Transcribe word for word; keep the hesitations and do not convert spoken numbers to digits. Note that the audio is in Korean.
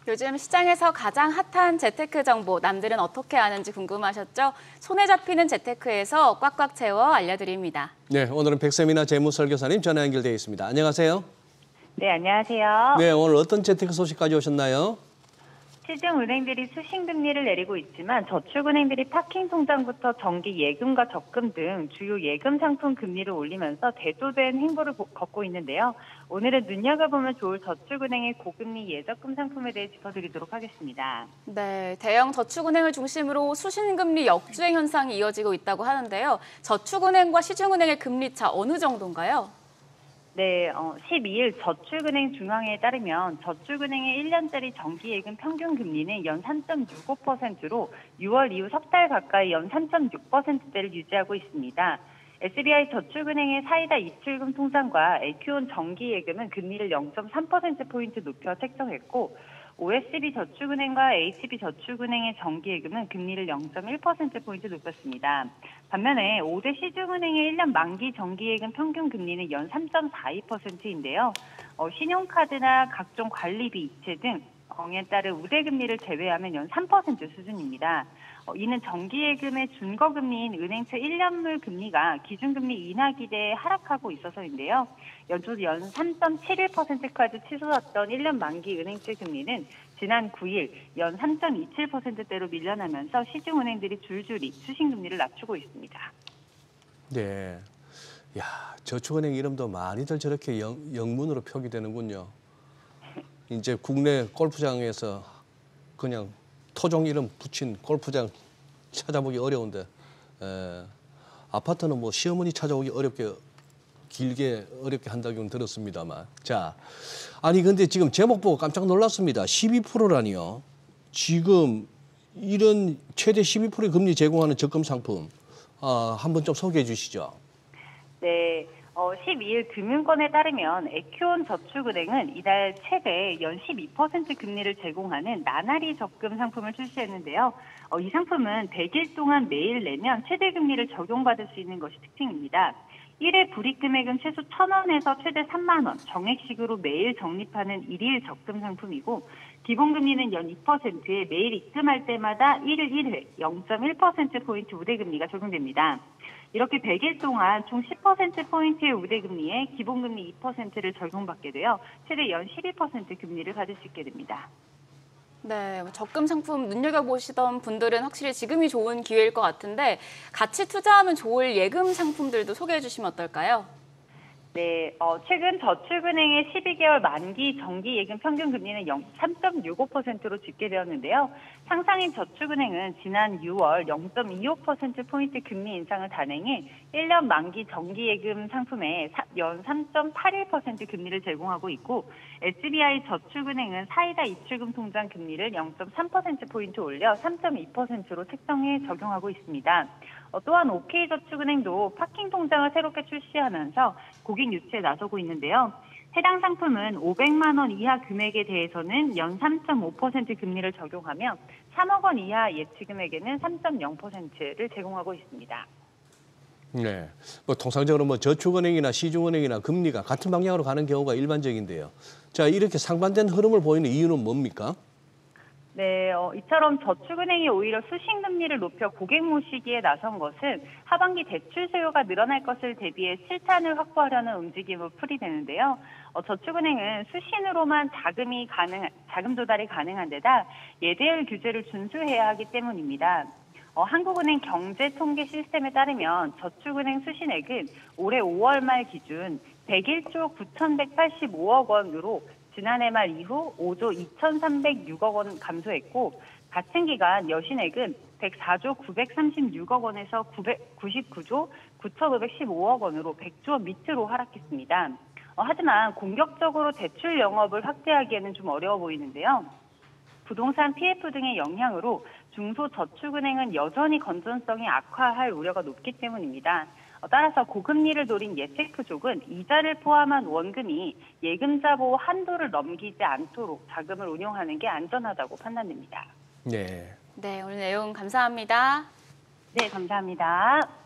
요즘 시장에서 가장 핫한 재테크 정보, 남들은 어떻게 아는지 궁금하셨죠? 손에 잡히는 재테크에서 꽉꽉 채워 알려드립니다. 네, 오늘은 백세미나 재무설계사님 전화 연결되어 있습니다. 안녕하세요. 네, 안녕하세요. 네, 오늘 어떤 재테크 소식 가져오셨나요? 시중은행들이 수신금리를 내리고 있지만 저축은행들이 파킹 통장부터 정기 예금과 적금 등 주요 예금 상품 금리를 올리면서 대두된 행보를 걷고 있는데요. 오늘은 눈여겨보면 좋을 저축은행의 고금리 예적금 상품에 대해 짚어드리도록 하겠습니다. 네, 대형 저축은행을 중심으로 수신금리 역주행 현상이 이어지고 있다고 하는데요. 저축은행과 시중은행의 금리차 어느 정도인가요? 네, 어, 십이 일 저축은행 중앙회에 따르면 저축은행의 일 년짜리 정기예금 평균 금리는 연 삼 점 육오 퍼센트로 유월 이후 석 달 가까이 연 삼 점 육 퍼센트대를 유지하고 있습니다. 에스비아이 저축은행의 사이다 입출금 통장과 에큐온 정기예금은 금리를 영 점 삼 퍼센트포인트 높여 책정했고 오에스비 저축은행과 에이치비저축은행의 정기예금은 금리를 영 점 일 퍼센트포인트 높였습니다. 반면에 오 대 시중은행의 일 년 만기 정기예금 평균 금리는 연 삼 점 사이 퍼센트인데요. 어, 신용카드나 각종 관리비 이체 등 에 따른 우대금리를 제외하면 연 삼 퍼센트 수준입니다. 어, 이는 정기예금의 준거금리인 은행채 일 년물 금리가 기준금리 인하 기대에 하락하고 있어서인데요. 연초 연 삼 점 칠일 퍼센트까지 치솟았던 일 년 만기 은행채 금리는 지난 구 일 연 삼 점 이칠 퍼센트대로 밀려나면서 시중은행들이 줄줄이 수신금리를 낮추고 있습니다. 네, 야 저축은행 이름도 많이들 저렇게 영, 영문으로 표기되는군요. 이제 국내 골프장에서 그냥 토종 이름 붙인 골프장 찾아보기 어려운데 에, 아파트는 뭐 시어머니 찾아오기 어렵게 길게 어렵게 한다고는 들었습니다만 자 아니 근데 지금 제목 보고 깜짝 놀랐습니다. 십이 퍼센트라니요. 지금 이런 최대 십이 퍼센트 금리 제공하는 적금 상품 아, 한번 좀 소개해 주시죠. 네. 어, 십이 일 금융권에 따르면 에큐온 저축은행은 이달 최대 연 십이 퍼센트 금리를 제공하는 나날이 적금 상품을 출시했는데요. 어, 이 상품은 백 일 동안 매일 내면 최대 금리를 적용받을 수 있는 것이 특징입니다. 일 회 불이익 금액은 최소 천 원에서 최대 삼만 원, 정액식으로 매일 적립하는 일일 적금 상품이고 기본금리는 연 이 퍼센트에 매일 입금할 때마다 일 일 일 회 영 점 일 퍼센트포인트 우대금리가 적용됩니다. 이렇게 백 일 동안 총 십 퍼센트포인트의 우대금리에 기본금리 이 퍼센트를 적용받게 되어 최대 연 십이 퍼센트 금리를 받을 수 있게 됩니다. 네, 적금 상품 눈여겨보시던 분들은 확실히 지금이 좋은 기회일 것 같은데 같이 투자하면 좋을 예금 상품들도 소개해 주시면 어떨까요? 네, 어, 최근 저축은행의 십이 개월 만기 정기 예금 평균 금리는 삼 점 육오 퍼센트로 집계되었는데요. 상상인 저축은행은 지난 유월 영 점 이오 퍼센트포인트 금리 인상을 단행해 일 년 만기 정기 예금 상품에 연 삼 점 팔일 퍼센트 금리를 제공하고 있고 에스비아이 저축은행은 사이다 입출금 통장 금리를 영 점 삼 퍼센트포인트 올려 삼 점 이 퍼센트로 책정해 적용하고 있습니다. 어, 또한 오케이저축은행도 파킹 통장을 새롭게 출시하면서 고객 유치에 나서고 있는데요. 해당 상품은 오백만 원 이하 금액에 대해서는 연 삼 점 오 퍼센트 금리를 적용하며 삼억 원 이하 예치 금액에는 삼 점 영 퍼센트를 제공하고 있습니다. 네, 뭐 통상적으로 뭐 저축은행이나 시중은행이나 금리가 같은 방향으로 가는 경우가 일반적인데요. 자, 이렇게 상반된 흐름을 보이는 이유는 뭡니까? 네, 어, 이처럼 저축은행이 오히려 수신금리를 높여 고객 모시기에 나선 것은 하반기 대출 수요가 늘어날 것을 대비해 실탄을 확보하려는 움직임으로 풀이되는데요. 어, 저축은행은 수신으로만 자금이 가능, 자금 조달이 가능한 데다 예대율 규제를 준수해야 하기 때문입니다. 어, 한국은행 경제통계 시스템에 따르면 저축은행 수신액은 올해 오월 말 기준 백일조 구천백팔십오억 원으로 지난해 말 이후 오조 이천삼백육억 원 감소했고 같은 기간 여신액은 백사조 구백삼십육억 원에서 구십구조 구천오백십오억 원으로 백조 원 밑으로 하락했습니다. 어, 하지만 공격적으로 대출 영업을 확대하기에는 좀 어려워 보이는데요. 부동산 피에프 등의 영향으로 중소저축은행은 여전히 건전성이 악화할 우려가 높기 때문입니다. 따라서 고금리를 노린 예체크족은 이자를 포함한 원금이 예금자 보호 한도를 넘기지 않도록 자금을 운용하는 게 안전하다고 판단됩니다. 네. 네, 오늘 내용 감사합니다. 네, 감사합니다.